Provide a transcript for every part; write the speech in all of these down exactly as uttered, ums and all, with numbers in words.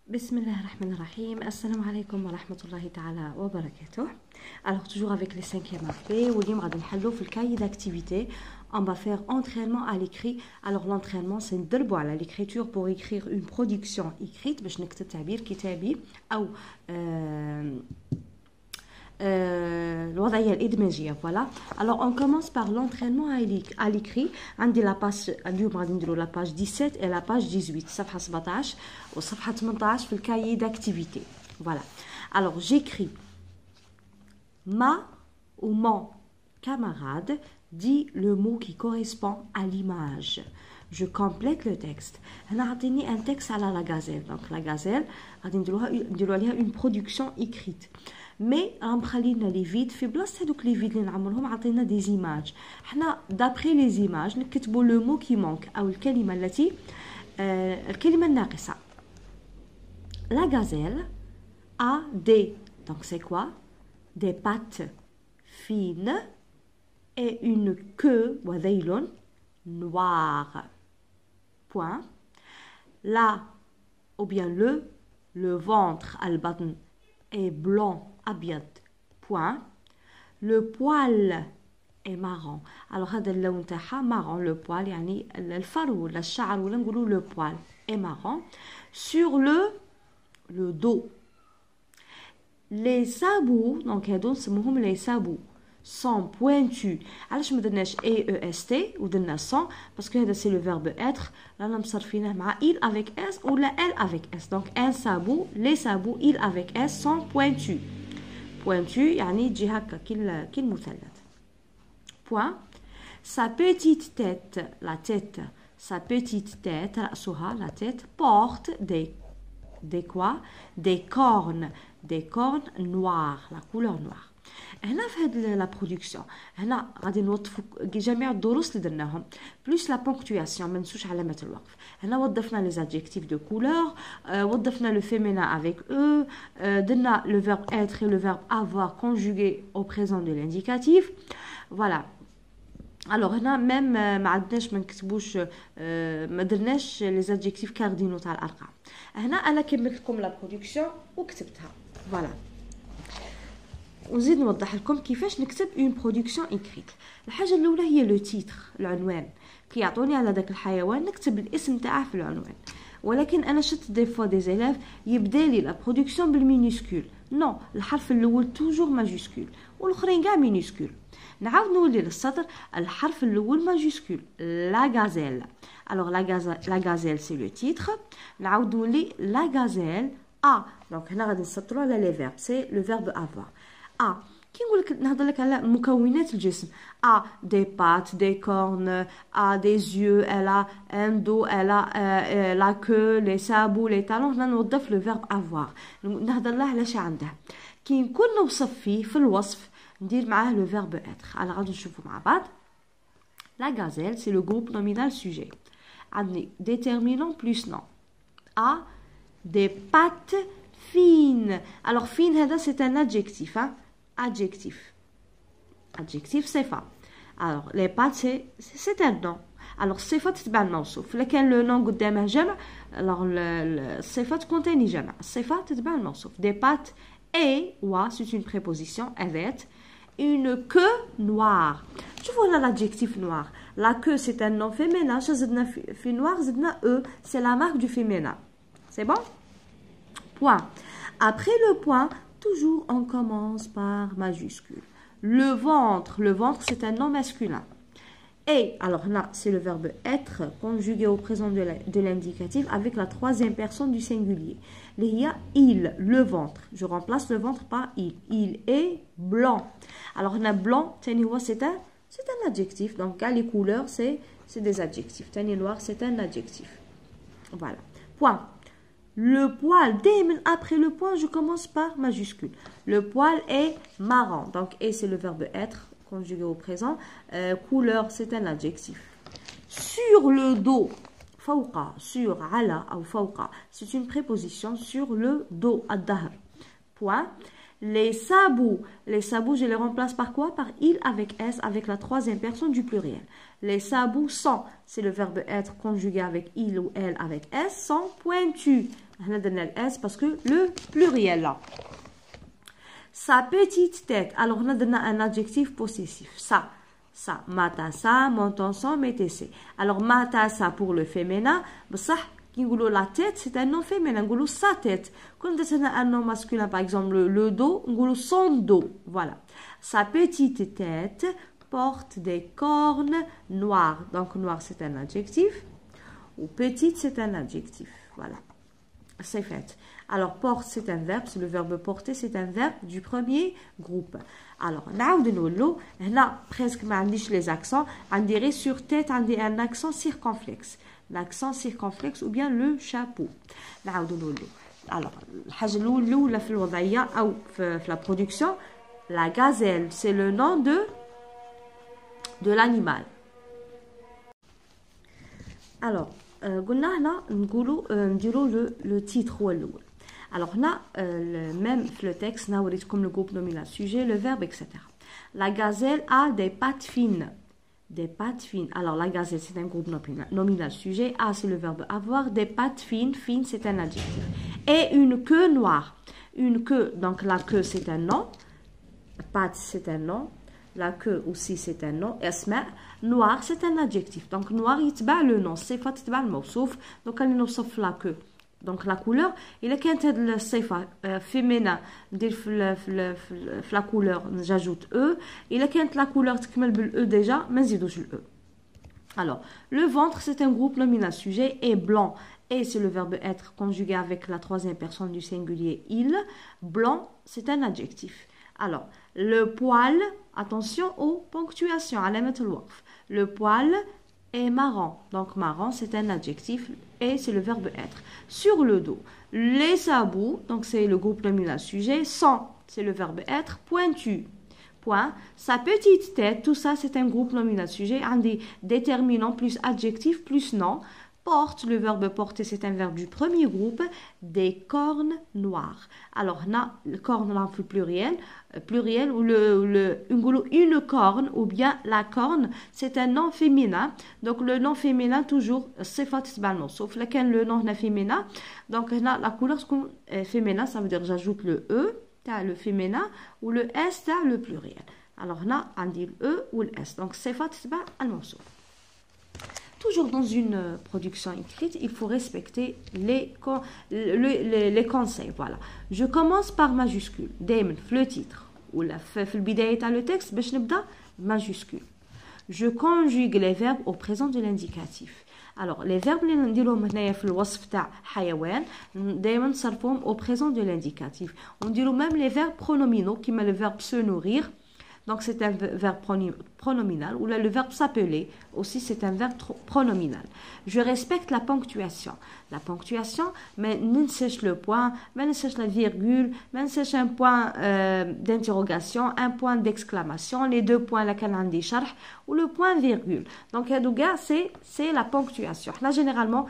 بسم الله الرحمن الرحيم. السلام عليكم ورحمة الله تعالى وبركاته. Alors toujours avec les cinquièmes A P واليوم غادي نحلو في الكاي d'activité. On va faire entraînement à l'écrit. Alors l'entraînement c'est ندربو على l'écriture pour écrire une production écrite باش نكتب تعبير كتابي أو euh, الوضعية الإدماجية. Voilà. Alors on commence par l'entraînement à l'écrit. عندي la page اليوم غادي نديرو la page dix-sept et la page dix-huit. صفحة سبعطاش وصفحة ثمنطاش في الكاي d'activité. Voilà. Alors j'écris ma ou mon camarade dit le mot qui correspond à l'image. Je complète le texte. هنا عطيني un texte على la gazelle. Donc la gazelle غادي نديروها نديرو عليها une production écrite. مي راهم مخلينا لي فيد في بلاصه هذوك لي فيد اللي نعمرهم عطينا دي زيماج. حنا دابري لي زيماج نكتبوا لو مو كي مونك او الكلمه التي آه الكلمه الناقصه. La gazelle a des, donc c'est quoi? Des pattes fines et une queue وذيل noire. Point. La ou bien le le ventre البطن est blanc أبيض. Point. Le poil est marron. Alors هذا اللون تاعها marron. Le poil يعني الفر ولا الشعر ولا نقولوا le poil est marron. Sur le le dos. Les sabots donc هادو نسموهم les sabots sont pointus. علاش ما درناش اي او اس تي ودرنا سون باسكو هذا سي لو فيرب اتر رانا مصرفينه مع il avec s ولا elle avec s. donc un sabot les sabots il avec s sont pointus. pointu يعني تجي هكا كي كي المثلث. point. Sa petite tête la tête sa petite tête رأسها la tête porte des des quoi des cornes des cornes noires la couleur noire. هنا في هاد لا برودكسيون هنا غادي نوظفوا جميع الدروس اللي درناهم بلوس لا بونكتواسيون ما ننسوش علامات الوقف. هنا وظفنا لي زادجيكتيف دو كولور وظفنا لو فيمينين افيك او درنا لو فيرب être et le verbe avoir conjugué au présent de l'indicatif. voilà. alors هنا ميم ما عندناش ما نكتبوش ما درناش لي زادجيكتيف كاردينو تاع الارقام. هنا انا كملت لكم لا برودكسيون وكتبتها. فوالا ونزيد نوضح لكم كيفاش نكتب اون برودكسيون ايكريت. الحاجه الاولى هي لو تيتر العنوان. كي يعطوني على داك الحيوان نكتب الاسم تاعه في العنوان. ولكن انا شفت دي فوا دي زيلاف يبدا لي لا برودكسيون بالمينيسكول. نو الحرف الاول توجور ماجيسكول والاخرين كاع مينيسكول. نعاود نولي للسطر الحرف الاول ماجيسكول لا غازيل. alors la gazelle la gazelle c'est le titre. نعاود نولي la gazelle a. donc هنا غادي نسطروا على لي فيرب سي لو فيرب avoir. A. كي نقول لك نهضر لك على مكونات الجسم. A des pattes, des cornes, a des yeux, elle a un dos, elle a euh, la queue, les sabots, les talons. هنا نوظف لو فيرب avoir. نهضر له على شي عنده. كي نكون نوصف فيه في الوصف ندير معاه لو فيرب être. على غادي نشوفوا مع بعض. La gazelle c'est le groupe nominal sujet. عندي déterminant plus nom. A des pattes fines. alors fine هذا c'est un adjectif hein. adjectif adjectif صفة. alors les pattes c'est c'est un nom. alors الصفة تتبع الموصوف. إلا كان لو نون قدامه جمع alors الصفة تكون تاني جمع. الصفة تتبع الموصوف. des pattes et wa c'est une préposition avec une queue noire. شوفوا هنا l'adjectif noir. la queue c'est un nom féminin. شا زدنا في, في noir زدنا e c'est la marque du féminin. c'est bon. point. après le point toujours on commence par majuscule. Le ventre, le ventre c'est un nom masculin. Et alors là c'est le verbe être conjugué au présent de l'indicatif avec la troisième personne du singulier. Il y a il, le ventre. Je remplace le ventre par il. Il est blanc. alors là blanc c'est un c'est un adjectif. donc les couleurs c'est c'est des adjectifs. Tani noir c'est un adjectif. voilà. point. Le poil, dès après le point, je commence par majuscule. Le poil est marron. Donc, et c'est le verbe être, conjugué au présent. Euh, couleur, c'est un adjectif. Sur le dos, fawqa, sur, ala, ou fawqa, c'est une préposition sur le dos, ad-dahr. Point. Les sabots, les sabots, je les remplace par quoi? Par il avec s, avec la troisième personne du pluriel. Les sabots sont, c'est le verbe être conjugué avec il ou elle avec s, sont pointus. هنا درنا الاس باسكو لو بلوريال لا. Sa petite tête. Alors, on a donné un adjectif possessif. Ça, ça. Ma tassa, mon tenson, mettez c'est. Alors, ma tassa pour le féminin. Ça, la tête, c'est un nom féminin. On dit sa tête. Quand on a un nom masculin, par exemple, le, le dos, on dit son dos. Voilà. Sa petite tête porte des cornes noires. Donc, noir, c'est un adjectif. Ou petite, c'est un adjectif. Voilà. C'est fait. Alors, porte, c'est un verbe. Le verbe porter, c'est un verbe du premier groupe. Alors, là, presque, les accents. On dirait sur tête, on dirait un accent circonflexe. L'accent circonflexe ou bien le chapeau. Alors, la production, la gazelle, c'est le nom de, de l'animal. Alors, قلنا هنا نقولوا نديروا le titre هو الاول. Alors هنا même في le texte هنا وريتكم le groupe nominal sujet, le verbe, et cetera. La gazelle a des pattes fines. Des pattes fines. Alors la gazelle c'est un groupe nominal sujet, a c'est le verbe avoir, des pattes fines, fine c'est un adjectif. Et une queue noire. Une queue, donc la queue c'est un nom, patte c'est un nom. La queue aussi c'est un nom. Esma, noir c'est un adjectif. Donc noir يتبع le nom. الصفة تتبع الموصوف. Donc on نوصف la queue. Donc la couleur. إلا كانت هاد الصفة féminin ندير في في في la couleur j'ajoute e. إلا كانت la couleur تكمل بال e déjà ما نزيدوش ال e. Alors le ventre c'est un groupe nominal sujet et blanc. Et c'est le verbe être conjugué avec la troisième personne du singulier il. Blanc c'est un adjectif. Alors, le poil, attention aux ponctuations, le poil est marron. Donc, marron, c'est un adjectif et c'est le verbe être. Sur le dos, les sabots, donc c'est le groupe nominal sujet, sont, c'est le verbe être, pointu. Point. Sa petite tête, tout ça, c'est un groupe nominal sujet, un des déterminants plus adjectif plus nom. Porte, le verbe porter, c'est un verbe du premier groupe, des cornes noires. Alors, na, le corne, là, le pluriel, pluriel, ou le, le, une corne, ou bien la corne, c'est un nom féminin. Donc, le nom féminin, toujours, c'est fatiguement, sauf lequel le nom féminin. Donc, na, la couleur féminin, ça veut dire, j'ajoute le E, t'as le féminin, ou le S, t'as le pluriel. Alors, là, on dit le E ou le S. Donc, c'est fatiguement, sauf. Toujours dans une production écrite, il faut respecter les, les, les conseils. Voilà. Je commence par majuscule. Daimen, le titre. Ou la في البداية تاع le texte باش نبدا majuscule. Je conjugue les verbes au présent de l'indicatif. Alors, les verbes اللي نديروهم هنايا في الوصف تاع حيوان دائما نصرفوهم au présent de l'indicatif. On نديرو même les verbes pronominaux كيما le verbe se nourrir. Donc, c'est un verbe pronominal. Ou là, le verbe s'appeler, aussi, c'est un verbe pronominal. Je respecte la ponctuation. La ponctuation, mais ne sèche le point, mais ne sèche la virgule, mais ne sèche un point euh, d'interrogation, un point d'exclamation, les deux points, la canane des charh, ou le point virgule. Donc, c'est c'est la ponctuation. Là, généralement,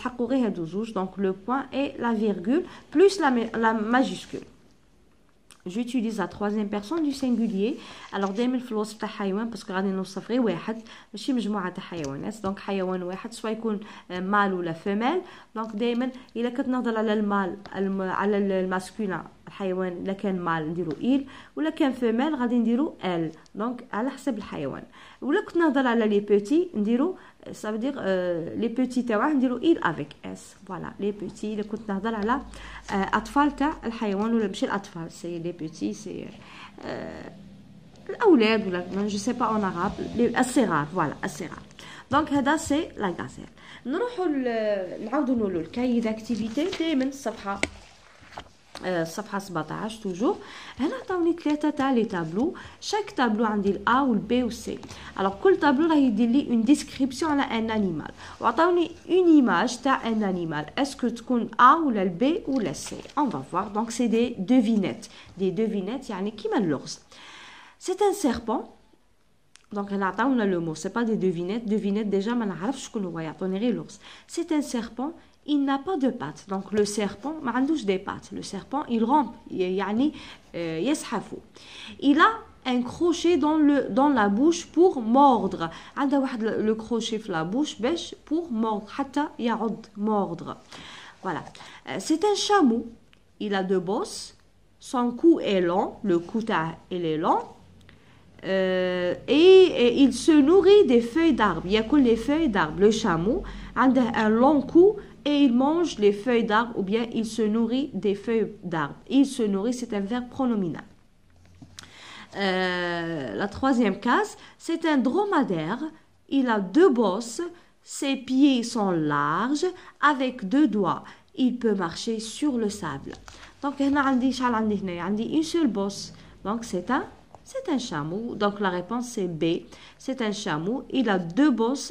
donc le point et la virgule, plus la, la majuscule. J'utilise la troisième personne du singulier. Alors دائما في الوصف تاع حيوان باسكو غادي نوصف غير واحد ماشي مجموعه تاع حيوانات. دونك حيوان واحد سواء يكون مال ولا فيميل. دونك دائما الا كنت نهضر على المال على الماسكولين الحيوان الا كان مال نديرو il ولا كان فيميل غادي نديرو elle. دونك على حسب الحيوان. ولا كنت نهضر على لي بيتي نديرو ça veut dire les petits تاعه نديرو il avec s. voilà les petits. الا كنت نهضر على اطفال تاع الحيوان ولا ماشي الاطفال سي لي بيتي سي الاولاد ولا je sais pas en arabe assez rare. voilà assez rare. donc هذا سي لا غازيل. نروحوا نعاودوا نقولوا الكاي داكتيفيتي دائما الصفحه الصفحه سبعطاش توجور. هنا عطاوني ثلاثه تاع لي تابلو. شاك تابلو عندي الا والبي والسي. الوغ كل تابلو راه يدير لي اون ديسكريبسيون على ان انيمال وعطاوني اون ايماج تاع ان انيمال. اسكو تكون ا ولا البي ولا سي. اون فا فوار. دونك سي دي دوفينيت. دي دوفينيت يعني كيما اللغز. سي ان سيربون. دونك هنا عطاونا لو مو سي با دي دوفينيت. دوفينيت ديجا ما نعرفش شكون هو يعطوني غير لغز. سي ان سيربون. Il n'a pas de pattes. Donc le serpent, ما عندوش des pattes. Le serpent, il rampe, يعني يزحف. Il a un crochet dans le dans la bouche pour mordre. عنده واحد le crochet في la bouche باش pour mordre حتى يعض mordre. Voilà. Euh, c'est un chameau. Il a deux bosses. Son cou est long. Le cou il est long. Euh, et, et il se nourrit des feuilles d'arbre. Il y a que les feuilles d'arbre. Le chameau a un long cou et il mange les feuilles d'arbre ou bien il se nourrit des feuilles d'arbre. Il se nourrit, c'est un verbe pronominal. Euh, la troisième case, c'est un dromadaire. Il a deux bosses. Ses pieds sont larges avec deux doigts. Il peut marcher sur le sable. Donc, هنا عندي شحال عندي هنا عندي une seule bosse. Donc, c'est un c'est un chameau. Donc, la réponse c'est B. C'est un chameau. Il a deux bosses.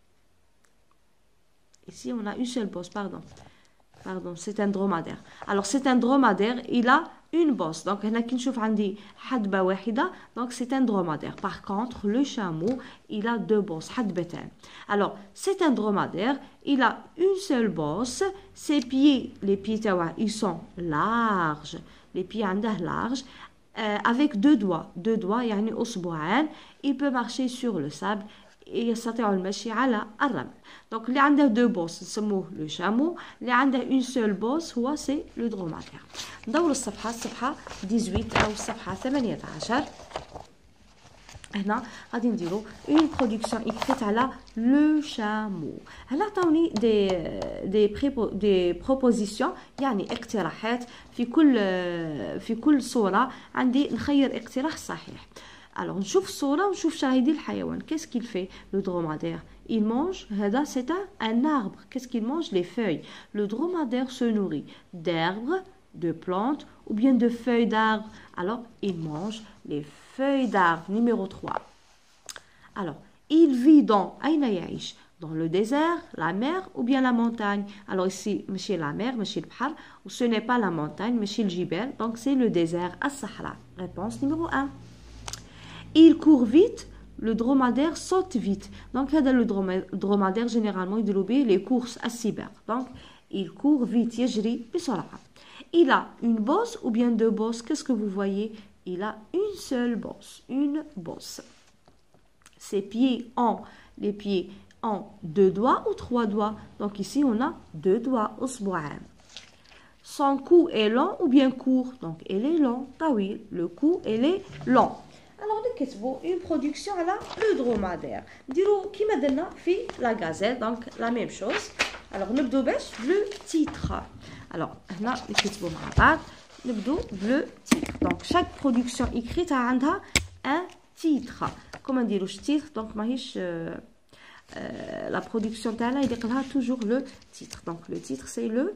Ici, on a une seule bosse, pardon. Pardon, c'est un dromadaire. Alors, c'est un dromadaire. Il a une bosse. Donc, هنا كي نشوف عندي حدبة واحدة. Donc, c'est un dromadaire. Par contre, le chameau, il a deux bosses. حدبتين. Alors, c'est un dromadaire. Il a une seule bosse. Ses pieds, les pieds تاوعه, ils sont larges. Les pieds عنده larges. Euh, avec deux doigts. Deux doigts, يعني أصبعان. Il peut marcher sur le sable. يستطيع المشي على الرمل. Donc, اللي عنده deux bosses نسموه le chameau. اللي عنده une seule bosse هو c'est le dromadaire. ندور الصفحة الصفحة ثمانية عشر أو الصفحة ثمانية عشر. هنا غادي نديرو une production écrite على le chameau. هنا عطاوني دي دي بريبو دي بروبوزيسيون يعني اقتراحات في كل في كل صورة عندي نخير اقتراح صحيح. Alors, نشوف الصورة ونشوف شنو يدير الحيوان. Qu'est-ce qu'il fait le dromadaire? Il mange, هذا c'est un, un arbre. Qu'est-ce qu'il mange? Les feuilles. Le dromadaire se nourrit d'herbes, de plantes ou bien de feuilles d'arbres. Alors, il mange les feuilles d'arbres. Numéro trois. Alors, il vit dans أين يعيش? Dans le désert, la mer ou bien la montagne. Alors ici, ماشي la mer, ماشي البحر, ou ce n'est pas la montagne, ماشي الجبال. Donc c'est le désert, الصحراء. Réponse numéro un. Il court vite, le dromadaire saute vite. Donc, le dromadaire, généralement, il développe les courses à cyber. Donc, il court vite, يجري بسرعة. Il a une bosse ou bien deux bosses. Qu'est-ce que vous voyez? Il a une seule bosse, une bosse. Ses pieds ont, les pieds ont deux doigts ou trois doigts. Donc, ici, on a deux doigts, أصبعان. Son cou est long ou bien court. Donc, il est long, طويل. Le cou, il est long. Alors, نكتبوا une production على le dromadaire. نديروا كيما درنا في la gazette. Donc, la même chose. Alors, نبدو باش le titre. Alors, هنا نكتبوا مع بعض. نبدو le titre. Donc, chaque production écrite عندها un titre. كما نديروا titre. Donc, ماهيش euh, euh, la production تاعنا يليق لها toujours le titre. Donc, le titre c'est le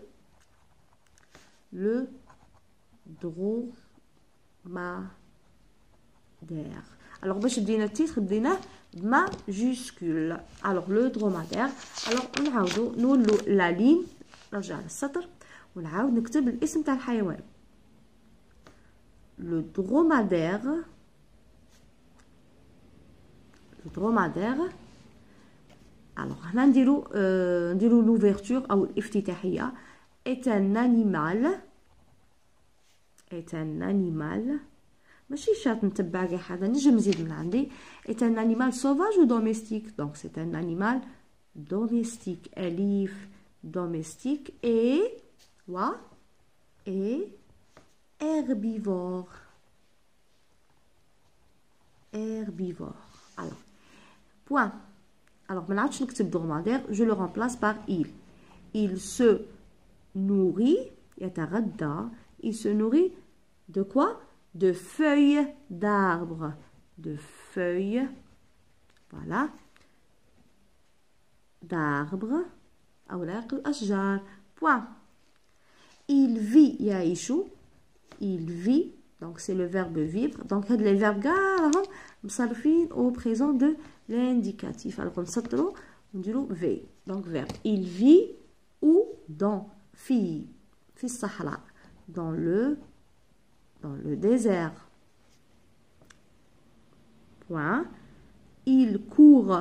le dromadaire. Alors, باش بدينا التيتر بديناه بماجيسكول. Alors, le dromadaire. Alors, نعاودو نولو لا لين نرجع للسطر ونعاود نكتب الاسم تاع الحيوان. Le dromadaire. Le dromadaire. Alors, هنا نديرو euh, نديرو l'ouverture أو الافتتاحية. Est un animal. Est un animal. ماشي شرط نتبع كاع حاجه نجم نزيد من عندي. est un animal sauvage ou domestique. Donc c'est un animal domestique. أليف domestique et و et herbivore. herbivore. alors point. alors ما نعاودش نكتب dromadaire, je le remplace par il. il se nourrit يتغدى. il se nourrit de quoi? De feuilles d'arbres. De feuilles. Voilà. D'arbres. أوراق الأشجار. Point. Il vit يعيش. Il vit. Donc c'est le verbe vivre. Donc les verbes كاع مصرفين au présent de l'indicatif. Alors نسطروا ونديروا v. Donc verbe. Il vit où? Dans. في في الصحراء. Dans le dans le désert. Point. Il court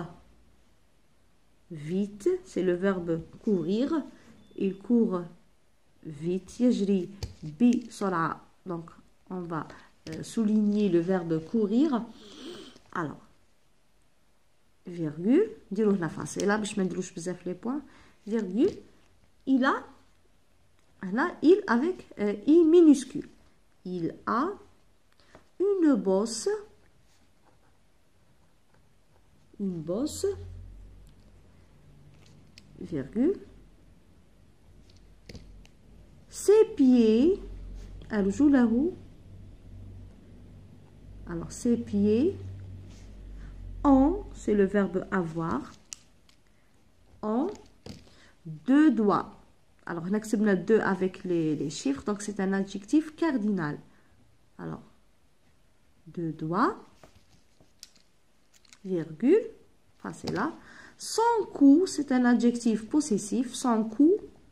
vite, c'est le verbe courir. Il court vite. يجري بسرعة. Donc, on va euh, souligner le verbe courir. Alors, virgule. نديرو هنا فاصلة باش ما نديروش بزاف لي بوين. Virgule. Il a هنا il avec euh, I minuscule. Il a une bosse, une bosse, virgule. Ses pieds, arjulahu. Alors, ses pieds ont, c'est le verbe avoir, ont deux doigts. Alors, on a deux avec les, les chiffres, donc c'est un adjectif cardinal. Alors, deux doigts, virgule, enfin c'est là. Son cou, c'est un adjectif possessif. Son cou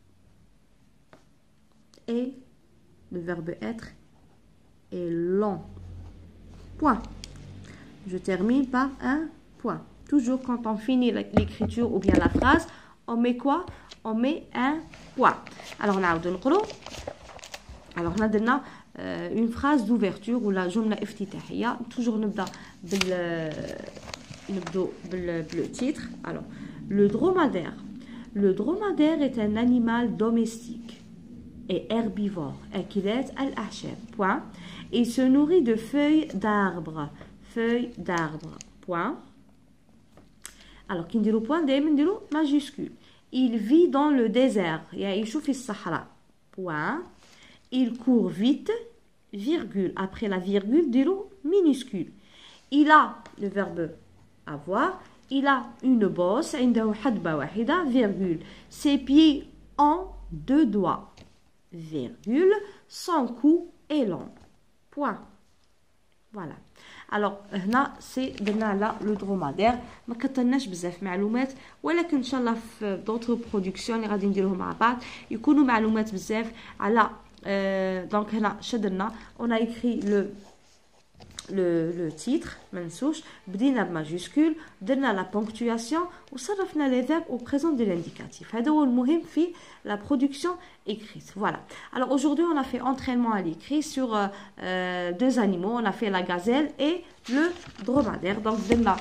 et le verbe être est long. Point. Je termine par un point. Toujours quand on finit l'écriture ou bien la phrase, on met quoi? On met un point. Alors, on a Alors, on a donné euh, une phrase d'ouverture ou la jumla iftitahiyya. Toujours نبدا بال نبدو بال titre. Alors, le dromadaire. Le dromadaire est un animal domestique et herbivore. Akilat al-ahshab. Point. Il se nourrit de feuilles d'arbres. Feuilles d'arbres. Point. Alors, qui dit le point, dit majuscule. Il vit dans le désert. يعيش في الصحراء. Point. Il court vite. Virgule. Après la virgule, dit minuscule. Il a le verbe avoir. Il a une bosse. عنده حدبة واحدة. Virgule. Ses pieds ont deux doigts. Virgule. Son cou est long. Point. Voilà. Alors هنا سي درنا على لو درomadaire. ما كثرناش بزاف معلومات ولكن ان شاء الله في دوطر برودكسيون اللي غادي نديروهم مع بعض يكونوا معلومات بزاف على دونك هنا شدرنا on a écrit le le le titre ما نسوش بدينا بماجيسكول درنا لا بونكتواسيون وصرفنا لي فيرب au présent de l'indicatif. هذا هو المهم في la production écrite. Voilà. Alors aujourd'hui on a fait entraînement à l'écrit sur euh, euh, deux animaux. On a fait la gazelle et le dromadaire. Donc درنا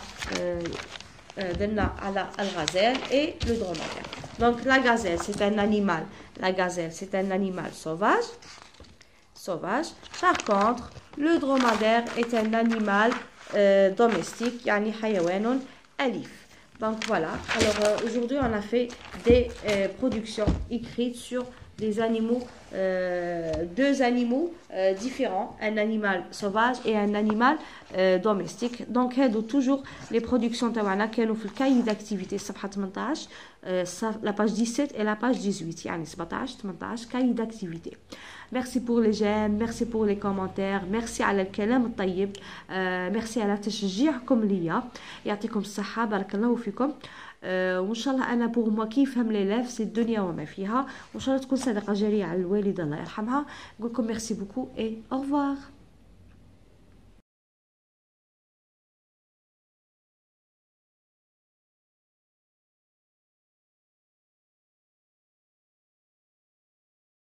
درنا على الغزال et le dromadaire. Donc la gazelle c'est un animal. La gazelle c'est un animal sauvage. Sauvage. Par contre, le dromadaire est un animal euh, domestique, yani hayawanun alif. Donc voilà. Alors euh, aujourd'hui, on a fait des euh, productions écrites sur des animaux, euh, deux animaux euh, différents, un animal sauvage et un animal euh, domestique. Donc, هادو toujours les productions تاعنا كانوا في الكاي d'activité صفحة ثمنطاش la page dix-sept et la page dix-huit يعني سبعطاش ثمنطاش كاي d'activité. Merci pour les j'aime, merci pour les commentaires, merci على الكلام الطيب, merci على تشجيعكم ليا, يعطيكم الصحة, بارك الله فيكم. أه وان شاء الله انا بوغ موا كي يفهم لي لاف سي الدنيا وما فيها وان شاء الله تكون صدقه جاريه على الوالده الله يرحمها. نقول لكم ميرسي بوكو اي او ريفوار.